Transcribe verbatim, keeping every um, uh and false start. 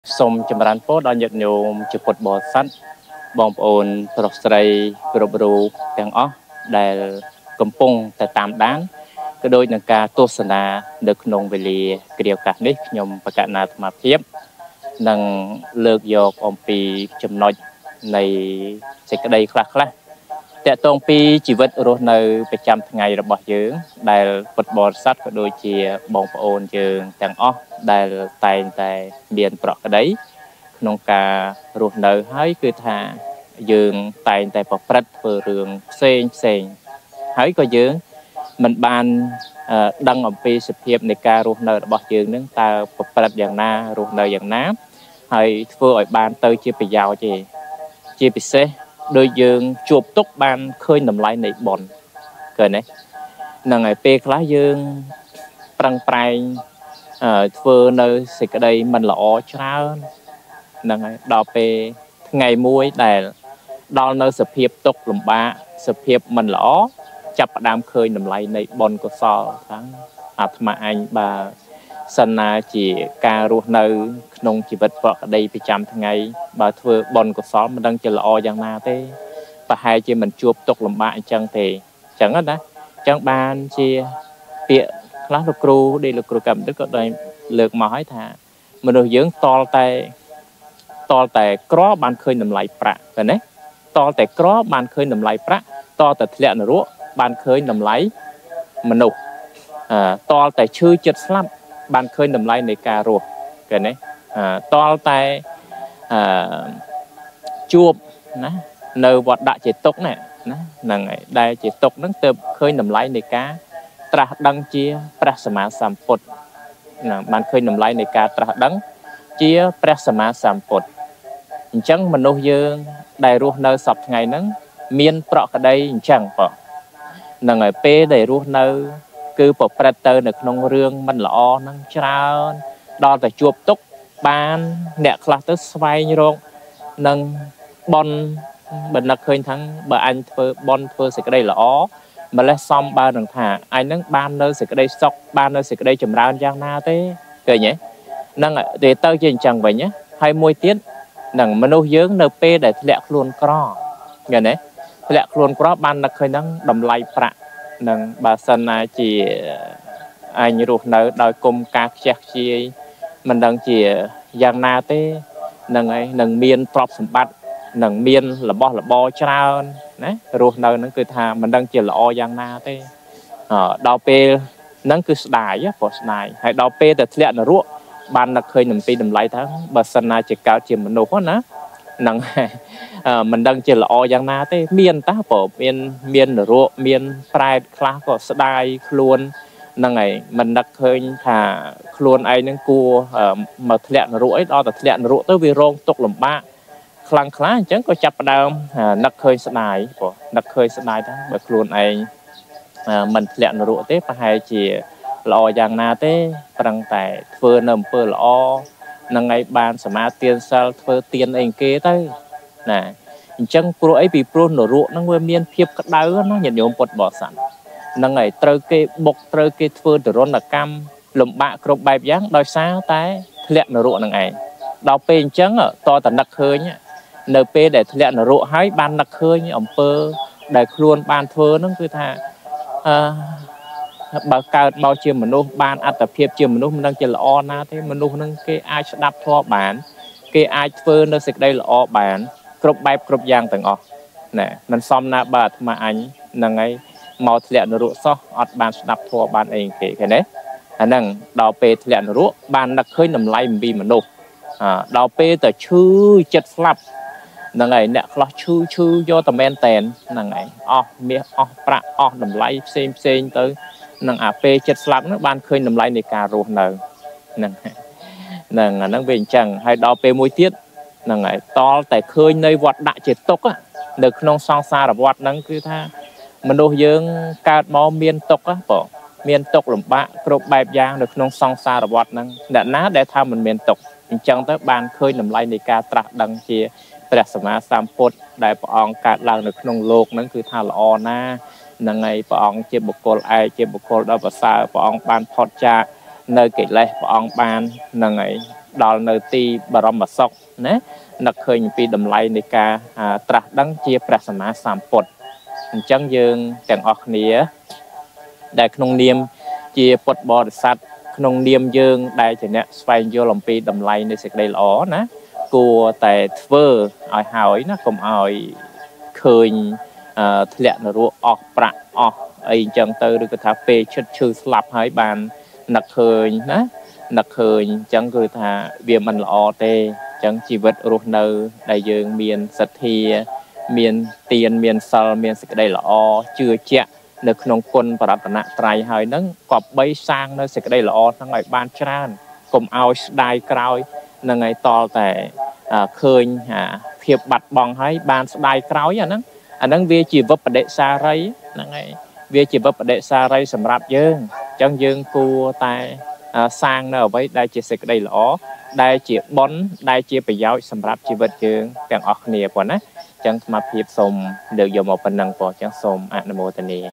Sôm chấm rán phố đo nhật nhôm chụp bột bò sắt bong ồn prosray probru càng óដែលកំពុងតែតាមដានក៏ដូចនឹងការទស្សនានៅក្នុងវេលាគ្រាឱកាសនេះខ្ញុំបកណាអាត្មាភាពនឹងលើកយកអំពីចំណុចនៃសេចក្តីខ្លះខ្លះតកតងពីជីវិតរស់នៅប្រចាំថ្ងៃរបស់យើងដែលពុទ្ធបរិស័ទក៏ដូចជាបងប្អូនយើងទាំងអស់ដែលតែងតែមានប្រក្តីក្នុងការរស់នៅហើយគឺថាយើងតែងតែប្រព្រឹត្តធ្វើរឿងផ្សេងផ្សេងហើយក៏យើងមិនបានដឹងអំពីសភាពនៃការរស់នៅរបស់យើងនឹងតើប្រព្រឹត្តយ៉ាងណារស់នៅយ៉ាងណាហើយធ្វើឲ្យបានទៅជាប្រយោជន៍ទេជាពិសេសដោយយើងជួបទុកបានឃើញតម្លៃនៃបុណ្យឃើញទេហ្នឹងហើយពេលខ្លះយើងប្រឹងប្រែងធ្វើនៅសេចក្តីមិនល្អច្រើនហ្នឹងហើយដល់ពេលថ្ងៃមួយដែលដល់នៅសភាពទុកលំបាកសភាពមិនល្អចាប់ផ្ដើមឃើញតម្លៃនៃបុណ្យកុសលថាអាត្មាអញបើសិនណាជាការរស់នៅក្នុងជីវិតប្រក្តីប្រចាំថ្ងៃបើធ្វើបុណ្យកុសលមិនដឹងជាល្អយ៉ាងណាទេប្រហែលជាមិនជួបទុកលំបាកអញ្ចឹងទេអញ្ចឹងណាអញ្ចឹងបានជាពាក្យខ្លះលោកគ្រូដែលលោកគ្រូកម្មទឹកក៏ได้លើកមកឲ្យថាមនុស្សយើងតលតែតលតែក្របានឃើញតម្លៃប្រាក់ឃើញទេតលតែក្របានឃើញតម្លៃប្រាក់តតែធ្លាក់នរកបានឃើញតម្លៃមនុស្សតលតែឈឺចិត្តស្លាប់បានឃើញតម្លៃនៃការរស់ឃើញទេតលតែអឺជួបណានៅវត្តដាក់ជាទុកណាហ្នឹងហើយដែលជាទុកហ្នឹងទើបឃើញតម្លៃនៃការត្រាស់ដឹងជាព្រះសម្មាសម្ពុទ្ធណាបានឃើញតម្លៃនៃការត្រាស់ដឹងជាព្រះសម្មាសម្ពុទ្ធអញ្ចឹងមនុស្សយើងដែលរស់នៅសពថ្ងៃហ្នឹងមានប្រក្តីអញ្ចឹងបងហ្នឹងហើយពេលដែលរស់នៅគឺប្រព្រឹត្តទៅនៅក្នុងរឿងមិនល្អហ្នឹងច្រើនដល់តែជួបទុកបានអ្នកខ្លះទៅស្វែងរកនឹងបនបើនឹកឃើញថាបើអញធ្វើបនធ្វើសេចក្តីល្អម្លេះសំបើនឹងថាអញនឹងបាននៅសេចក្តីសុខបាននៅសេចក្តីចម្រើនយ៉ាងណាទេឃើញទេហ្នឹងទៅទៅជាអញ្ចឹងវិញហើយមួយទៀតហ្នឹងមនុស្សយើងនៅពេលដែលធ្លាក់ខ្លួនក្រឃើញទេធ្លាក់ខ្លួនក្របាននឹកឃើញហ្នឹងតម្លៃប្រាក់នឹងបើសិនណាជាអញរស់នៅដោយគុំការខ្ជះខ្ជាយមិនដឹងជាយ៉ាងណាទេនឹងហើយនឹងមានទ្រព្យសម្បត្តិនឹងមានរបស់របរច្រើនណារស់នៅហ្នឹងគឺថាមិនដឹងជាល្អយ៉ាងណាទេដល់ពេលហ្នឹងគឺស្ដាយព្រោះស្ដាយហើយដល់ពេលតែធ្លាក់នរកបាននឹកឃើញអំពីតម្លៃថាបើសិនណាជាកើតជាមនុស្សណាហ្នឹងមិនដឹងជាល្អយ៉ាងណាទេមានតាព្រោះមានមាននរកមានប្រែតខ្លះក៏ស្ដាយខ្លួនហ្នឹងហើយមិននឹកឃើញថាខ្លួនឯងហ្នឹងគួរមកធ្លាក់នរកអីដល់តែធ្លាក់នរកទៅវារងទុក្ខលំបាកខ្លាំងខ្លាអញ្ចឹងក៏ចាប់ផ្ដើមនឹកឃើញស្ដាយព្រោះនឹកឃើញស្ដាយថាបើខ្លួនឯងមិនធ្លាក់នរកទេប្រហែលជាល្អយ៉ាងណាទេប្រឹងតែធ្វើនៅអំពើល្អនឹងឯងបានសមាទានសិលធ្វើទានអីគេទៅណាអញ្ចឹងព្រោះអីពីព្រោះនរកហ្នឹងវាមានភាពក្តៅណាញាតិញោមពុទ្ធបរិស័ទហ្នឹងហើយត្រូវគេបុកត្រូវគេធ្វើទរណកម្មលំបាកគ្រប់បែបយ៉ាងដោយសារតែធ្លាក់នរកហ្នឹងឯងដល់ពេលអញ្ចឹងតតនឹកឃើញនៅពេលដែលធ្លាក់នរកហើយបាននឹកឃើញអំពើដែលខ្លួនបានធ្វើហ្នឹងគឺថាអឺបើកើតមកជាមនុស្សបានអត្តភាពជាមនុស្សមិនដឹងជាល្អណាទេមនុស្សហ្នឹងគេអាចស្ដាប់ធម៌បានគេអាចធ្វើនៅសេចក្តីល្អបានគ្រប់បែបគ្រប់យ៉ាងទាំងអស់ណែមិនសមណាបើអាត្មាអញហ្នឹងហើយមកធ្លាក់នរកសោះអត់បានស្ដាប់ធម៌បានអីគេឃើញទេអាហ្នឹងដល់ពេលធ្លាក់នរកបាននឹកឃើញតម្លៃអំពីមនុស្សដល់ពេលទៅឈឺចិត្តស្លាប់ហ្នឹងហើយអ្នកខ្លះឈឺឈឺយកតែមែនតែនហ្នឹងហើយអស់មាសអស់ប្រាក់អស់តម្លៃផ្សេងផ្សេងទៅនឹងអាពេលចិត្តស្លាប់ហ្នឹងបានឃើញតម្លៃនៃការរស់នៅហ្នឹងហ្នឹងអាហ្នឹងវាអញ្ចឹងហើយដល់ពេលមួយទៀតហ្នឹងហើយតលតែឃើញនៅវត្តដាក់ជាទុកនៅក្នុងសង្សារវត្តហ្នឹងគឺថាមនុស្សយើងកើតមកមានទុកបងមានទុកលំបាកគ្រប់បែបយ៉ាងនៅក្នុងសង្សារវត្តហ្នឹងអ្នកណាដែលថាមិនមានទុកអញ្ចឹងទៅបានឃើញតម្លៃនៃការត្រាស់ដឹងជាព្រះសម្មាសម្ពុទ្ធដែលព្រះអង្គកើតឡើងនៅក្នុងលោកហ្នឹងគឺថាល្អណាស់ហ្នឹងហើយព្រះអង្គជាបុគ្គលឯកជាបុគ្គលដ៏ប្រសើរព្រះអង្គបានផុតចាកនៅកិលេសព្រះអង្គបានហ្នឹងហើយដល់នៅទីបរមសុខណានឹកឃើញពីតម្លៃនៃការត្រាស់ដឹងជាព្រះសម្មាសម្ពុទ្ធអញ្ចឹងយើងទាំងអស់គ្នាដែលក្នុងនាមជាពុទ្ធបរិស័ទក្នុងនាមយើងដែលជាអ្នកស្វែងយល់អំពីតម្លៃនៃសេចក្តីល្អណាគួរតែធ្វើឲ្យហើយណាកុំឲ្យឃើញធ្លាក់នរកអស់ប្រាក់អស់អីអញ្ចឹងទៅឬក៏ថាពេលឈឹតឈឺស្លាប់ហើយបាននឹកឃើញណានឹកឃើញអញ្ចឹងគឺថាវាមិនល្អទេអញ្ចឹងជីវិតរស់នៅដែលយើងមានសទ្ធាមានទានមានសិលមានសេចក្តីល្អជឿជាក់នៅក្នុងគុណបរតនត្រ័យហើយហ្នឹងក៏បីសាងនៅសេចក្តីល្អហ្នឹងឲ្យបានច្រើនកុំឲ្យស្ដាយក្រោយនឹងឲ្យតលតែឃើញភាពបាត់បង់ហើយបានស្ដាយក្រោយអាហ្នឹងអាហ្នឹងវាជាវិបដិសារីហ្នឹងហើយវាជាវិបដិសារីសម្រាប់យើងអញ្ចឹងយើងគួរតែសាងនៅអ្វីដែលជាសេចក្តីល្អដែលជាបុណ្យដែលជាប្រយោជន៍សម្រាប់ជីវិតយើងទាំងអស់គ្នាប៉ុណ្ណាអញ្ចឹងស្មារតីសូមលើកយកមកប៉ុណ្ណឹងប៉ុណ្ណឹងអញ្ចឹងសូមអនុមោទនា